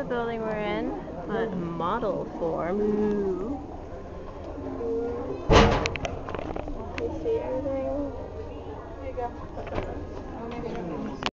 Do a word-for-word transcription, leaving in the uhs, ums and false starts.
building we're in, but model form. Ooh. Can you see everything? There you go.